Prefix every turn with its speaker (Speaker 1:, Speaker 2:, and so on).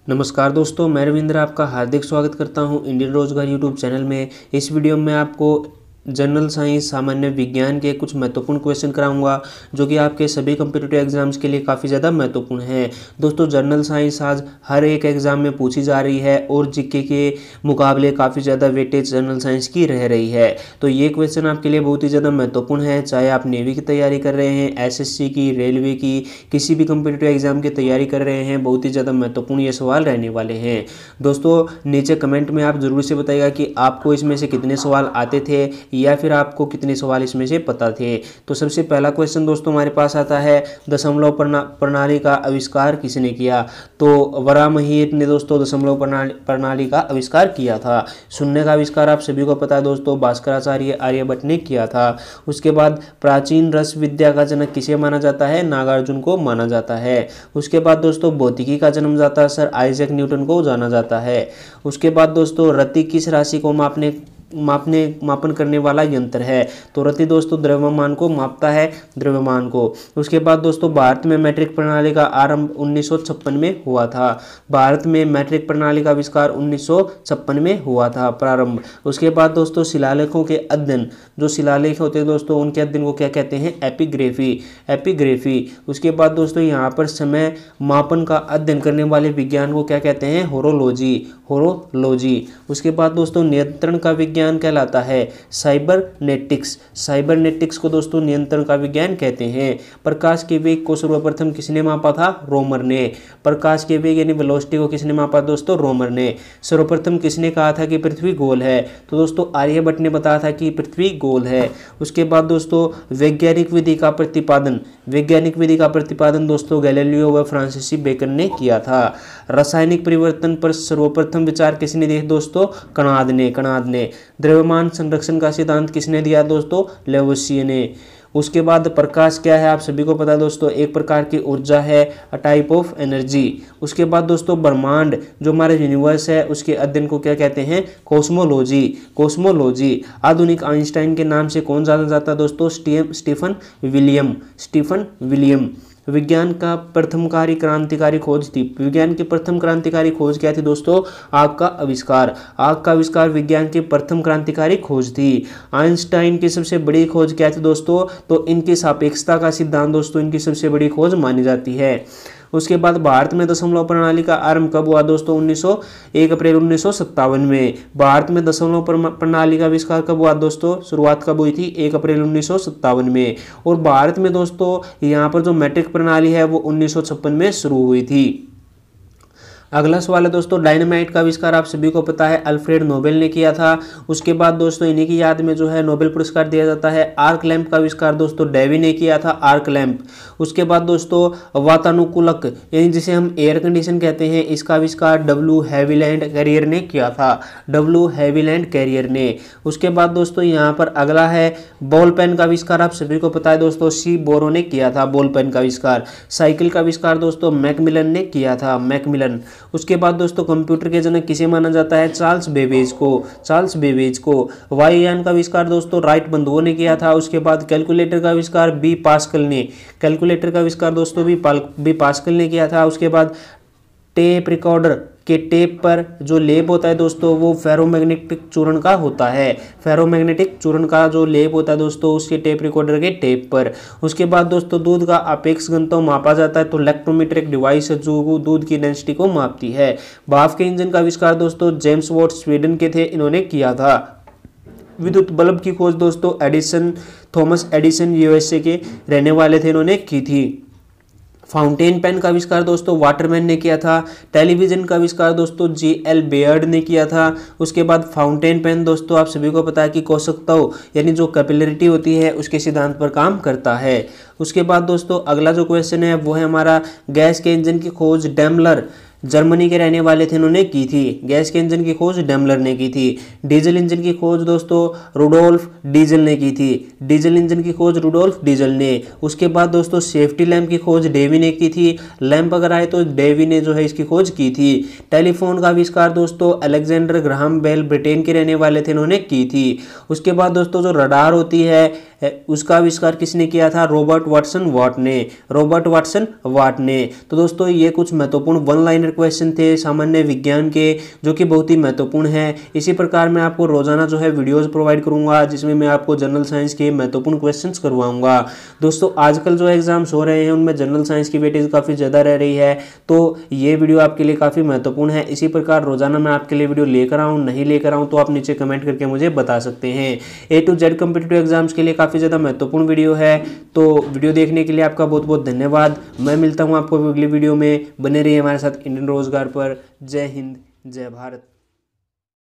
Speaker 1: नमस्कार दोस्तों, मैं रविंद्र आपका हार्दिक स्वागत करता हूं इंडियन रोजगार यूट्यूब चैनल में। इस वीडियो में आपको जनरल साइंस सामान्य विज्ञान के कुछ महत्वपूर्ण क्वेश्चन कराऊंगा जो कि आपके सभी कम्पिटिटिव एग्जाम्स के लिए काफ़ी ज़्यादा महत्वपूर्ण है। दोस्तों, जनरल साइंस आज हर एक एग्ज़ाम में पूछी जा रही है और जीके के मुकाबले काफ़ी ज़्यादा वेटेज जनरल साइंस की रह रही है। तो ये क्वेश्चन आपके लिए बहुत ही ज़्यादा महत्वपूर्ण है, चाहे आप नेवी की तैयारी कर रहे हैं, एसएससी की, रेलवे की, किसी भी कम्पिटिटिव एग्जाम की तैयारी कर रहे हैं। बहुत ही ज़्यादा महत्वपूर्ण ये सवाल रहने वाले हैं। दोस्तों, नीचे कमेंट में आप ज़रूर से बताइएगा कि आपको इसमें से कितने सवाल आते थे या फिर आपको कितने सवाल इसमें से पता थे। तो सबसे पहला क्वेश्चन दोस्तों हमारे पास आता है, दशमलव प्रणाली का आविष्कार किसने किया? तो वराहमिहिर ने दोस्तों दशमलव प्रणाली का आविष्कार किया था। शून्य का आविष्कार आप सभी को पता है दोस्तों, भास्कराचार्य आर्यभट्ट ने किया था। उसके बाद प्राचीन रस विद्या का जनक किसे माना जाता है? नागार्जुन को माना जाता है। उसके बाद दोस्तों भौतिकी का जन्म जाता सर आइजैक न्यूटन को जाना जाता है। उसके बाद दोस्तों रति किस राशि को मापन करने वाला यंत्र है? तो रति दोस्तों द्रव्यमान को मापता है, द्रव्यमान को। उसके बाद दोस्तों भारत में मैट्रिक प्रणाली का आरंभ 1956 में हुआ था। भारत में मैट्रिक प्रणाली का आविष्कार 1956 में हुआ था, प्रारंभ। उसके बाद दोस्तों शिलालेखों के अध्ययन, जो शिलालेख होते हैं दोस्तों उनके अध्ययन को क्या कहते हैं? एपिग्राफी। उसके बाद दोस्तों यहाँ पर समय मापन का अध्ययन करने वाले विज्ञान को क्या कहते हैं? होरोलॉजी। उसके बाद दोस्तों नियंत्रण का विज्ञान कहलाता है साइबरनेटिक्स को दोस्तों नियंत्रण का विज्ञान कहते हैं। प्रकाश के वेग को सर्वप्रथम किसने मापा था? रोमर ने। प्रकाश के वेग यानी वेलोसिटी को किसने मापा दोस्तों? रोमर ने। सर्वप्रथम किसने कहा था कि पृथ्वी गोल है? तो दोस्तों आर्यभट्ट ने बताया था कि पृथ्वी गोल है। उसके बाद दोस्तों वैज्ञानिक विधि का प्रतिपादन दोस्तों गैलीलियो व फ्रांसीसी बेकन ने किया था। रासायनिक परिवर्तन पर सर्वप्रथम विचार किसने दिया दोस्तों? कणाद ने। द्रव्यमान संरक्षण का सिद्धांत किसने दिया दोस्तों? लेवोसिये ने। उसके बाद प्रकाश क्या है आप सभी को पता है दोस्तों, एक प्रकार की ऊर्जा है, अ टाइप ऑफ एनर्जी। उसके बाद दोस्तों ब्रह्मांड जो हमारे यूनिवर्स है उसके अध्ययन को क्या कहते हैं? कॉस्मोलॉजी। आधुनिक आइंस्टाइन के नाम से कौन जाना जाता है दोस्तों? Stephen William. विज्ञान की प्रथम क्रांतिकारी खोज क्या थी दोस्तों? आग का आविष्कार विज्ञान की प्रथम क्रांतिकारी खोज थी। आइंस्टाइन की सबसे बड़ी खोज क्या थी दोस्तों? तो इनकी सापेक्षता का सिद्धांत दोस्तों इनकी सबसे बड़ी खोज मानी जाती है। उसके बाद भारत में दशमलव प्रणाली का आरंभ कब हुआ दोस्तों? 1 अप्रैल 1957 में। भारत में दशमलव प्रणाली का आविष्कार कब हुआ दोस्तों? शुरुआत कब हुई थी? 1 अप्रैल 1957 में। और भारत में दोस्तों यहाँ पर जो मैट्रिक प्रणाली है वो 1956 में शुरू हुई थी। अगला सवाल है दोस्तों, डायनामाइट का आविष्कार आप सभी को पता है अल्फ्रेड नोबेल ने किया था। उसके बाद दोस्तों इन्हीं की याद में जो है नोबेल पुरस्कार दिया जाता है। आर्क लैंप का आविष्कार दोस्तों डेवी ने किया था, आर्क लैंप। उसके बाद दोस्तों वातानुकूलक यानी जिसे हम एयर कंडीशन कहते हैं, इसका आविष्कार डब्ल्यू हैविलैंड कैरियर ने किया था, उसके बाद दोस्तों यहाँ पर अगला है बॉल पेन का आविष्कार आप सभी को पता है दोस्तों सी बोरो ने किया था बॉल पेन का आविष्कार। साइकिल का आविष्कार दोस्तों मैकमिलन ने किया था, उसके बाद दोस्तों कंप्यूटर के जनक किसे माना जाता है? चार्ल्स बेबेज को। वायुयान का आविष्कार दोस्तों राइट बंधुओं ने किया था। उसके बाद कैलकुलेटर का आविष्कार बी पास्कल ने किया था। उसके बाद टेप रिकॉर्डर के टेप पर जो लेप होता है दोस्तों वो फेरोमैग्नेटिक चूर्ण का होता है। फेरोमैग्नेटिक चूर्ण का जो लेप होता है दोस्तों उसके टेप रिकॉर्डर के टेप पर। उसके बाद दोस्तों दूध का अपेक्ष घनत्व मापा जाता है, तो लैक्टोमीटर एक डिवाइस है जो दूध की डेंसिटी को मापती है। भाप के इंजन का आविष्कार दोस्तों जेम्स वॉट स्वीडन के थे, इन्होंने किया था। विद्युत बल्ब की खोज दोस्तों थॉमस एडिसन यूएसए के रहने वाले थे, इन्होंने की थी। फाउंटेन पेन का आविष्कार दोस्तों वाटरमैन ने किया था। टेलीविजन का आविष्कार दोस्तों J.L. बेयर्ड ने किया था। उसके बाद फाउंटेन पेन दोस्तों आप सभी को पता है कि कोशकता यानी जो कैपिलरिटी होती है उसके सिद्धांत पर काम करता है। उसके बाद दोस्तों अगला जो क्वेश्चन है वो है हमारा गैस के इंजन की खोज डेमलर जर्मनी के रहने वाले थे, इन्होंने की थी। गैस के इंजन की खोज डेमलर ने की थी। डीजल इंजन की खोज दोस्तों रुडोल्फ डीजल ने की थी। डीजल इंजन की खोज रुडोल्फ डीजल ने। उसके बाद दोस्तों सेफ्टी लैंप की खोज डेवी ने की थी। लैंप अगर आए तो डेवी ने जो है इसकी खोज की थी। टेलीफोन का आविष्कार दोस्तों अलेक्जेंडर ग्राहम बेल ब्रिटेन के रहने वाले थे, इन्होंने की थी। उसके बाद दोस्तों जो रडार होती है उसका आविष्कार किसने किया था? रॉबर्ट वाटसन वाट ने। रॉबर्ट वाटसन वाट ने। तो दोस्तों ये कुछ महत्वपूर्ण वन लाइनर क्वेश्चन थे सामान्य विज्ञान के, जो कि बहुत ही महत्वपूर्ण है। इसी प्रकार मैं आपको रोजाना जो है वीडियोस प्रोवाइड करूंगा, जिसमें मैं आपको जनरल साइंस के महत्वपूर्ण क्वेश्चंस करवाऊंगा। दोस्तों आजकल जो एग्जाम्स हो रहे हैं उनमें जनरल साइंस की वेटेज काफ़ी ज़्यादा रह रही है, तो ये वीडियो आपके लिए काफ़ी महत्वपूर्ण है। इसी प्रकार रोजाना मैं आपके लिए वीडियो लेकर आऊँ नहीं लेकर आऊँ तो आप नीचे कमेंट करके मुझे बता सकते हैं। A to Z competitive exams के लिए काफ़ी ज़्यादा महत्वपूर्ण वीडियो है। तो वीडियो देखने के लिए आपका बहुत बहुत धन्यवाद। मैं मिलता हूँ आपको अगली वीडियो में। बने रहिए हमारे साथ इंडियन रोजगार पर। जय हिंद, जय भारत।